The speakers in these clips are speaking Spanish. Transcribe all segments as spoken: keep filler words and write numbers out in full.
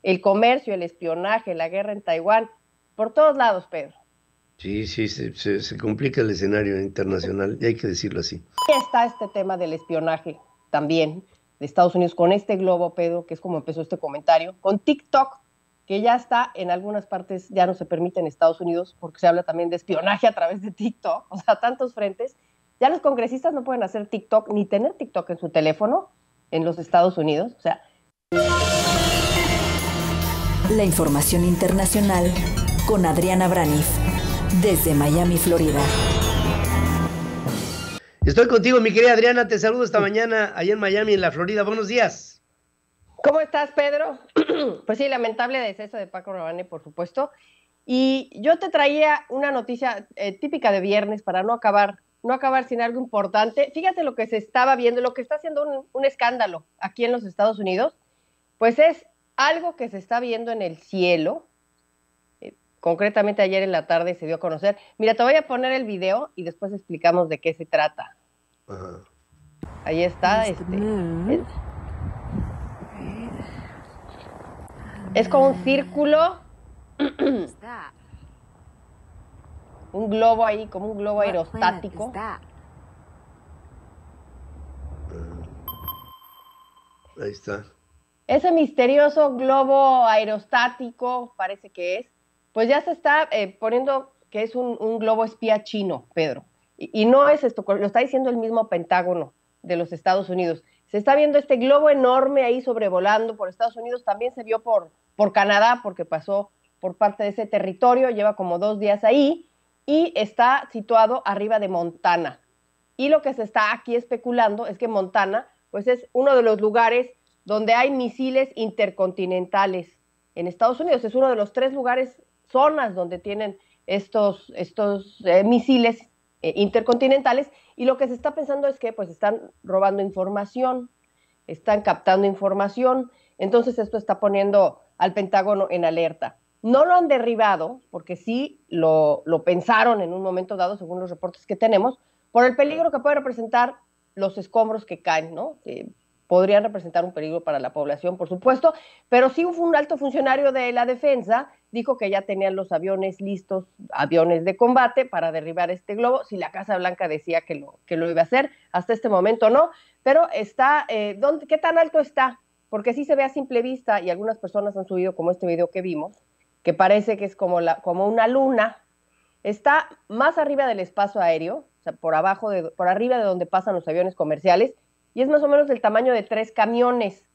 el comercio, el espionaje, la guerra en Taiwán, por todos lados, Pedro. Sí, sí, se, se, se complica el escenario internacional, y hay que decirlo así. Y está este tema del espionaje también de Estados Unidos con este globo, Pedro, que es como empezó este comentario, con TikTok, que ya está en algunas partes, ya no se permite en Estados Unidos, porque se habla también de espionaje a través de TikTok, o sea, tantos frentes. Ya los congresistas no pueden hacer TikTok ni tener TikTok en su teléfono en los Estados Unidos, o sea. La información internacional con Adriana Braniff, desde Miami, Florida. Estoy contigo, mi querida Adriana, te saludo esta mañana allá en Miami, en la Florida. Buenos días. ¿Cómo estás, Pedro? Pues sí, lamentable deceso de Paco Rabanne, por supuesto. Y yo te traía una noticia eh, típica de viernes para no acabar, no acabar sin algo importante. Fíjate lo que se estaba viendo, lo que está haciendo un, un escándalo aquí en los Estados Unidos, pues es algo que se está viendo en el cielo. Eh, concretamente ayer en la tarde se dio a conocer. Mira, te voy a poner el video y después explicamos de qué se trata. Ajá. Ahí está. Este, es, es como un círculo. Un globo ahí, como un globo aerostático. Ahí está. Ese misterioso globo aerostático, parece que es, pues ya se está eh, poniendo que es un, un globo espía chino, Pedro. Y, y no es esto, lo está diciendo el mismo Pentágono de los Estados Unidos. Se está viendo este globo enorme ahí sobrevolando por Estados Unidos, también se vio por, por Canadá, porque pasó por parte de ese territorio, lleva como dos días ahí, y está situado arriba de Montana. Y lo que se está aquí especulando es que Montana, pues es uno de los lugares donde hay misiles intercontinentales en Estados Unidos. Es uno de los tres lugares, zonas donde tienen estos, estos eh, misiles eh, intercontinentales, y lo que se está pensando es que pues están robando información, están captando información, entonces esto está poniendo al Pentágono en alerta. No lo han derribado, porque sí lo, lo pensaron en un momento dado, según los reportes que tenemos, por el peligro que puede representar los escombros que caen, ¿no? Que podrían representar un peligro para la población, por supuesto, pero sí un alto funcionario de la defensa dijo que ya tenían los aviones listos, aviones de combate, para derribar este globo. Si la Casa Blanca decía que lo, que lo iba a hacer, hasta este momento no, pero está, eh, ¿dónde, ¿qué tan alto está? Porque sí se ve a simple vista, y algunas personas han subido, como este video que vimos, que parece que es como, la, como una luna. Está más arriba del espacio aéreo, o sea, por abajo, de, por arriba de donde pasan los aviones comerciales, y es más o menos del tamaño de tres camiones.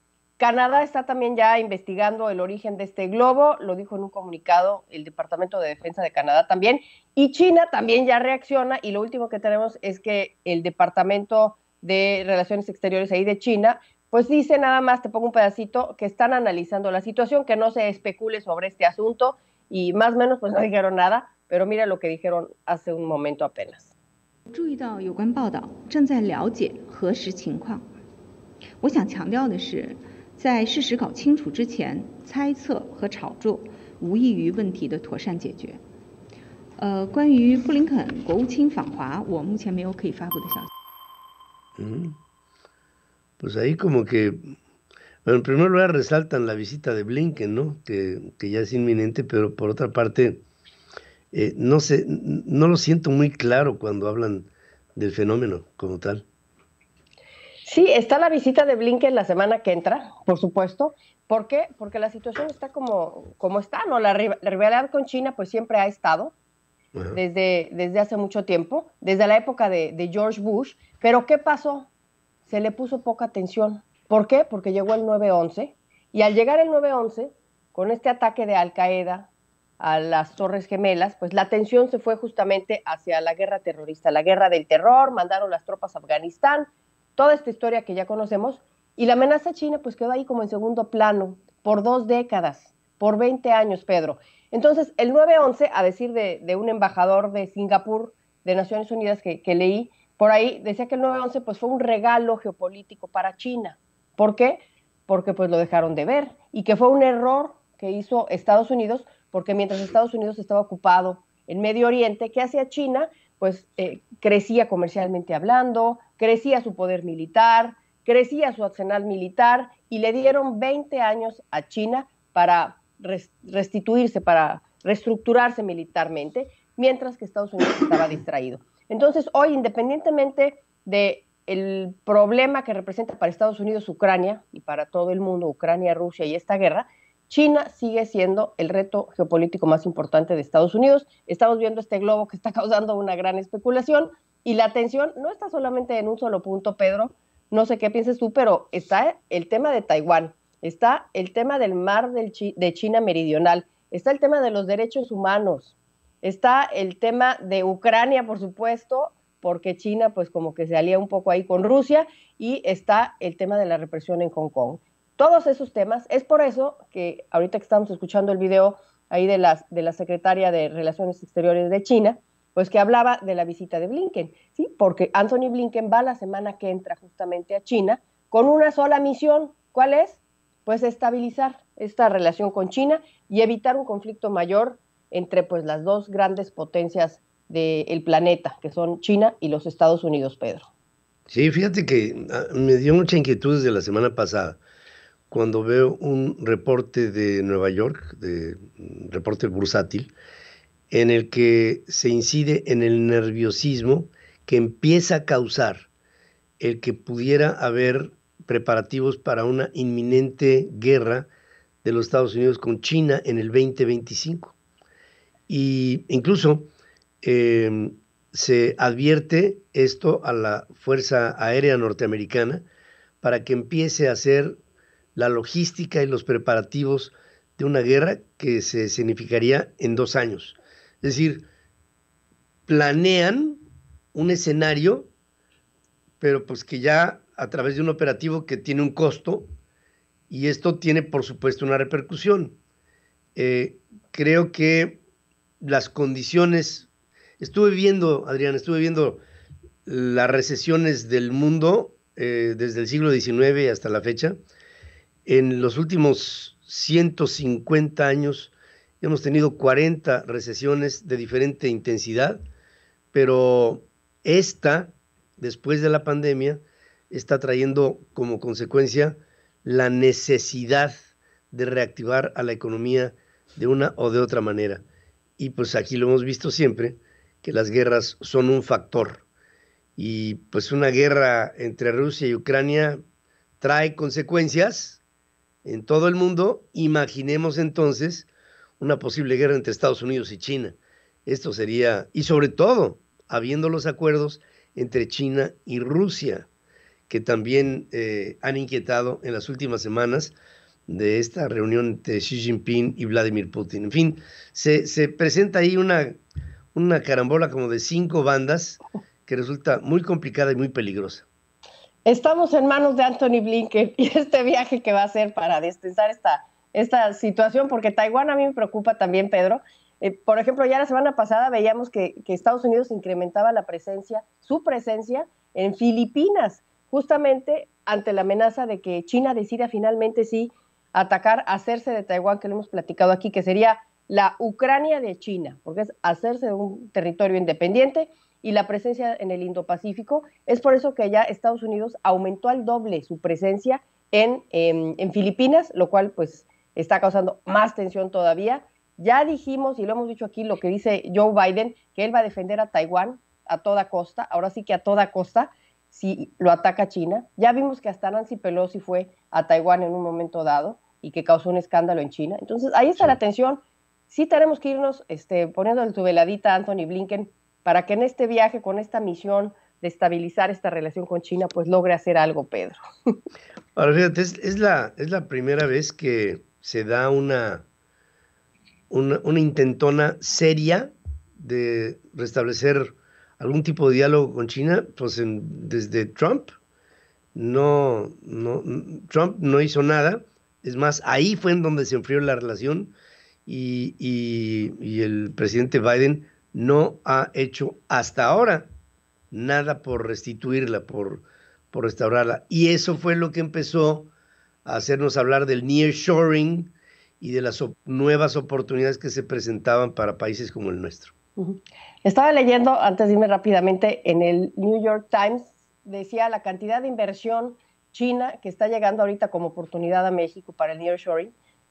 Canadá está también ya investigando el origen de este globo, lo dijo en un comunicado el Departamento de Defensa de Canadá también, y China también ya reacciona, y lo último que tenemos es que el Departamento de Relaciones Exteriores ahí de China, pues dice nada más, te pongo un pedacito, que están analizando la situación, que no se especule sobre este asunto, y más o menos pues no dijeron nada, pero mira lo que dijeron hace un momento apenas. 注意到有关报道，正在了解核实情况。我想强调的是，在事实搞清楚之前，猜测和炒作无异于问题的妥善解决。呃，关于布林肯国务卿访华，我目前没有可以发布的消息。 嗯。Pues ahí como que, bueno, en primer lugar resaltan la visita de Blinken, ¿no? Que, que ya es inminente, pero por otra parte, eh, no sé, no lo siento muy claro cuando hablan del fenómeno como tal. Sí, está la visita de Blinken la semana que entra, por supuesto. ¿Por qué? Porque la situación está como, como está, ¿no? La, la rivalidad con China pues siempre ha estado desde, desde hace mucho tiempo, desde la época de, de George Bush. Pero ¿qué pasó? Se le puso poca atención. ¿Por qué? Porque llegó el nueve once, y al llegar el nueve once, con este ataque de Al Qaeda a las Torres Gemelas, pues la atención se fue justamente hacia la guerra terrorista, la guerra del terror, mandaron las tropas a Afganistán, toda esta historia que ya conocemos, y la amenaza china pues quedó ahí como en segundo plano, por dos décadas, por veinte años, Pedro. Entonces, el nueve once, a decir de, de un embajador de Singapur, de Naciones Unidas, que, que leí, por ahí decía que el nueve once pues, fue un regalo geopolítico para China. ¿Por qué? Porque pues lo dejaron de ver, y que fue un error que hizo Estados Unidos, porque mientras Estados Unidos estaba ocupado en Medio Oriente, ¿qué hacía China? Pues eh, crecía comercialmente hablando, crecía su poder militar, crecía su arsenal militar, y le dieron veinte años a China para restituirse, para reestructurarse militarmente, mientras que Estados Unidos estaba distraído. Entonces, hoy, independientemente del problema que representa para Estados Unidos Ucrania, y para todo el mundo, Ucrania, Rusia y esta guerra, China sigue siendo el reto geopolítico más importante de Estados Unidos. Estamos viendo este globo que está causando una gran especulación, y la atención no está solamente en un solo punto, Pedro. No sé qué pienses tú, pero está el tema de Taiwán, está el tema del mar del Chi- de China meridional, está el tema de los derechos humanos, está el tema de Ucrania, por supuesto, porque China pues como que se alía un poco ahí con Rusia, y está el tema de la represión en Hong Kong. Todos esos temas, es por eso que ahorita que estamos escuchando el video ahí de la, de la secretaria de Relaciones Exteriores de China, pues que hablaba de la visita de Blinken, ¿sí? Porque Anthony Blinken va la semana que entra justamente a China con una sola misión. ¿Cuál es? Pues estabilizar esta relación con China y evitar un conflicto mayor entre pues las dos grandes potencias del planeta, que son China y los Estados Unidos, Pedro. Sí, fíjate que ah, me dio mucha inquietud desde la semana pasada, cuando veo un reporte de Nueva York, de un reporte bursátil, en el que se incide en el nerviosismo que empieza a causar el que pudiera haber preparativos para una inminente guerra de los Estados Unidos con China en el veinte veinticinco. Y incluso eh, se advierte esto a la Fuerza Aérea Norteamericana para que empiece a hacer la logística y los preparativos de una guerra que se significaría en dos años. Es decir, planean un escenario, pero pues que ya a través de un operativo que tiene un costo, y esto tiene por supuesto una repercusión. Eh, creo que las condiciones, estuve viendo, Adrián, estuve viendo las recesiones del mundo eh, desde el siglo diecinueve hasta la fecha. En los últimos ciento cincuenta años hemos tenido cuarenta recesiones de diferente intensidad, pero esta, después de la pandemia, está trayendo como consecuencia la necesidad de reactivar a la economía de una o de otra manera. Y pues aquí lo hemos visto siempre, que las guerras son un factor. Y pues una guerra entre Rusia y Ucrania trae consecuencias en todo el mundo. Imaginemos entonces una posible guerra entre Estados Unidos y China. Esto sería, y sobre todo, habiendo los acuerdos entre China y Rusia, que también eh, han inquietado en las últimas semanas de esta reunión entre Xi Jinping y Vladimir Putin. En fin, se, se presenta ahí una, una carambola como de cinco bandas que resulta muy complicada y muy peligrosa. Estamos en manos de Anthony Blinken y este viaje que va a hacer para destensar esta, esta situación, porque Taiwán a mí me preocupa también, Pedro. Eh, por ejemplo, ya la semana pasada veíamos que, que Estados Unidos incrementaba la presencia, su presencia en Filipinas, justamente ante la amenaza de que China decida finalmente sí atacar, hacerse de Taiwán, que lo hemos platicado aquí, que sería la Ucrania de China, porque es hacerse de un territorio independiente, y la presencia en el Indo-Pacífico. Es por eso que ya Estados Unidos aumentó al doble su presencia en, en, en Filipinas, lo cual pues está causando más tensión todavía. Ya dijimos, y lo hemos dicho aquí, lo que dice Joe Biden, que él va a defender a Taiwán a toda costa, ahora sí que a toda costa, si lo ataca China. Ya vimos que hasta Nancy Pelosi fue a Taiwán en un momento dado y que causó un escándalo en China. Entonces, ahí está sí. la tensión. Sí tenemos que irnos este, poniéndole tu veladita a Anthony Blinken para que en este viaje, con esta misión de estabilizar esta relación con China, pues logre hacer algo, Pedro. Ahora, fíjate, es, es, la, es la primera vez que se da una, una, una intentona seria de restablecer algún tipo de diálogo con China, pues en, desde Trump. No, no, Trump no hizo nada. Es más, ahí fue en donde se enfrió la relación y, y, y el presidente Biden no ha hecho hasta ahora nada por restituirla, por, por restaurarla. Y eso fue lo que empezó a hacernos hablar del nearshoring y de las op- nuevas oportunidades que se presentaban para países como el nuestro. Uh-huh. Estaba leyendo, antes de irme rápidamente, en el New York Times, decía la cantidad de inversión china que está llegando ahorita como oportunidad a México para el nearshoring,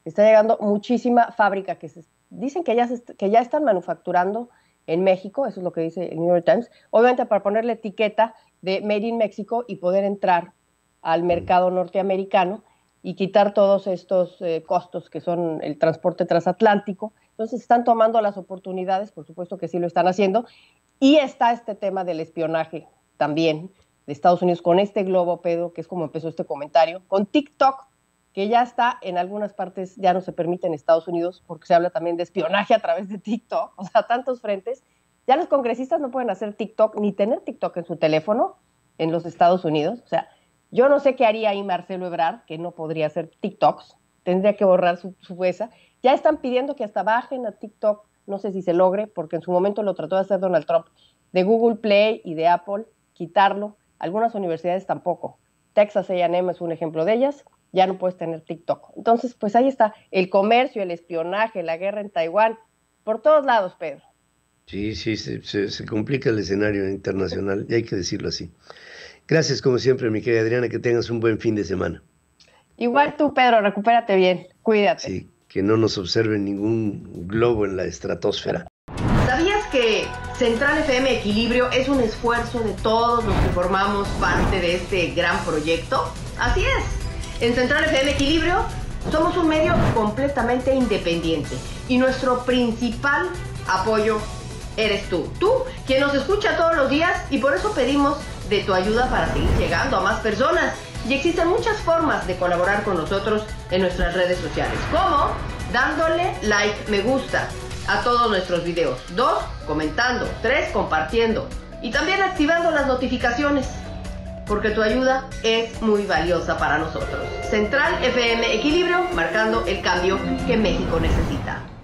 que está llegando muchísima fábrica, que se, dicen que ya, se, que ya están manufacturando en México, eso es lo que dice el New York Times, obviamente para ponerle etiqueta de Made in México y poder entrar al mercado norteamericano y quitar todos estos eh, costos que son el transporte transatlántico. Entonces están tomando las oportunidades, por supuesto que sí lo están haciendo, y está este tema del espionaje también de Estados Unidos con este globo, Pedro, que es como empezó este comentario, con TikTok, que ya está en algunas partes, ya no se permite en Estados Unidos, porque se habla también de espionaje a través de TikTok, o sea, tantos frentes. Ya los congresistas no pueden hacer TikTok, ni tener TikTok en su teléfono en los Estados Unidos. O sea, yo no sé qué haría ahí Marcelo Ebrard, que no podría hacer TikToks, tendría que borrar su, su huesa. Ya están pidiendo que hasta bajen a TikTok, no sé si se logre, porque en su momento lo trató de hacer Donald Trump, de Google Play y de Apple, quitarlo. Algunas universidades tampoco. Texas A and M es un ejemplo de ellas, ya no puedes tener TikTok. Entonces, pues ahí está, el comercio, el espionaje, la guerra en Taiwán, por todos lados, Pedro. Sí, sí, se, se, se complica el escenario internacional, y hay que decirlo así. Gracias, como siempre, mi querida Adriana, que tengas un buen fin de semana. Igual tú, Pedro, recupérate bien, cuídate. Sí, que no nos observe ningún globo en la estratosfera. ¿Sabías que Central F M Equilibrio es un esfuerzo de todos los que formamos parte de este gran proyecto? Así es, en Central F M Equilibrio somos un medio completamente independiente y nuestro principal apoyo eres tú, tú, quien nos escucha todos los días, y por eso pedimos de tu ayuda para seguir llegando a más personas. Y existen muchas formas de colaborar con nosotros en nuestras redes sociales, como dándole like, me gusta a todos nuestros videos, dos, comentando, tres, compartiendo, y también activando las notificaciones, porque tu ayuda es muy valiosa para nosotros. Central F M Equilibrio, marcando el cambio que México necesita.